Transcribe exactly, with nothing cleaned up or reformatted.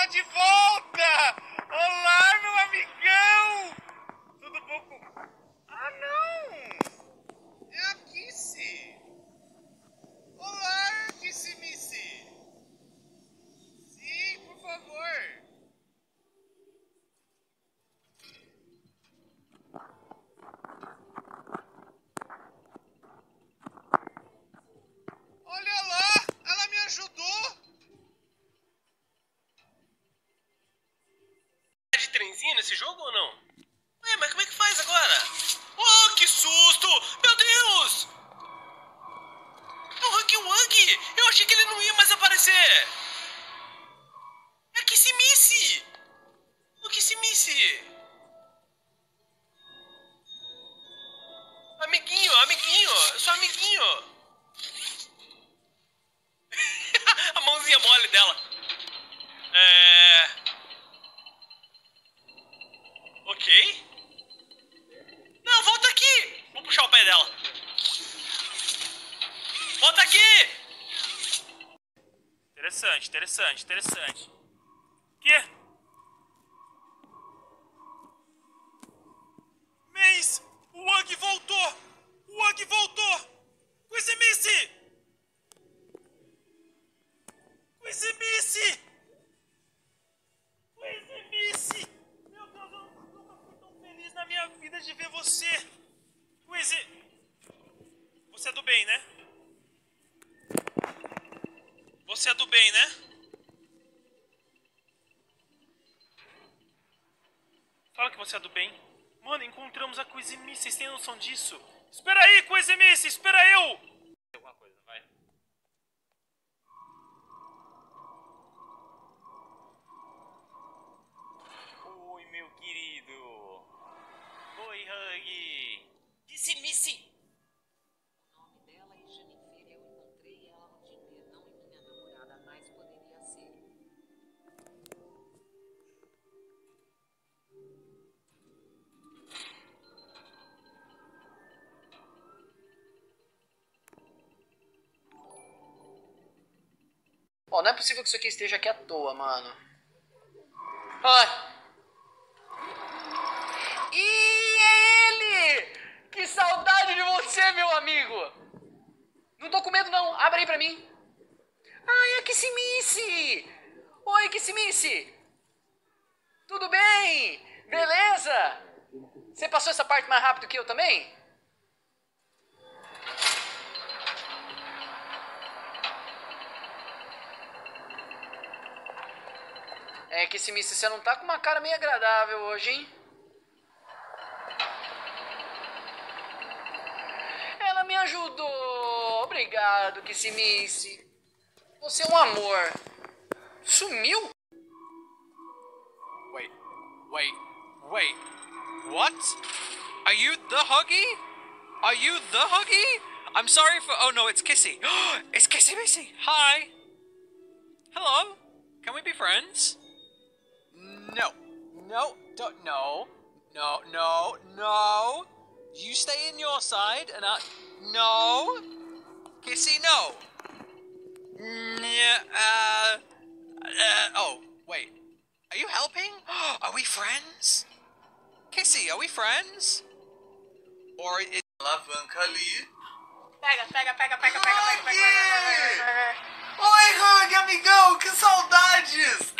tá de volta! Olá, meu amigão! Tudo bom com... Ah, não! É a Kissy! Olá, kisimisi! Sim, por favor! Olha lá! Ela me ajudou! De trenzinho nesse jogo ou não? Ué, mas como é que faz agora? Oh, que susto! Meu Deus! É o Huggy Wuggy! Eu achei que ele não ia mais aparecer! É kisimisi! O kisimisi! Amiguinho, amiguinho! Eu sou amiguinho! A mãozinha mole dela! É... Ok. Não, volta aqui! Vou puxar o pé dela. Volta aqui! Interessante, interessante, interessante. Quê? Mês! O Wug voltou! O Wug voltou! Kisimisi! Kisimisi! Kisimisi! Meu Deus, eu nunca fui tão feliz na minha vida de ver você! Quisi... Você é do bem, né? Você é do bem, né? Fala que você é do bem. Mano, encontramos a Kisimisi, vocês têm noção disso? Espera aí, Kisimisi, espera eu! Alguma coisa, vai. Oi, meu querido. Oi, Huggy. Kisimisi. O nome dela é Jennifer. Eu encontrei ela no Tinder. Não é minha namorada, mas poderia ser. Ó, não é possível que isso aqui esteja aqui à toa, mano. Ai! Ih, é ele! Que saudade de você, meu amigo! Não tô com medo, não. Abre aí pra mim. Ai, é Kisimisi! Oi, Kisimisi! Tudo bem? Beleza? Você passou essa parte mais rápido que eu também? É, Kisimisi, você não tá com uma cara meio agradável hoje, hein? Ela me ajudou. Obrigado, Kisimisi. Você é um amor. Sumiu? Wait, wait, wait. What? Are you the Huggy? Are you the Huggy? I'm sorry for... Oh no, it's Kissy. It's Kisimisi. Hi. Hello. Can we be friends? No. No. Don't. No. No. No. No. You stay in your side and I... No. Kissy, no. N- uh, uh... Oh, wait. Are you helping? Are we friends? Kissy, are we friends? Or is... Alavanca ali. Pega, pega, pega, pega, pega, pega, pega, pega, pega, pega, pega. Oi, Hug, amigão, que saudades!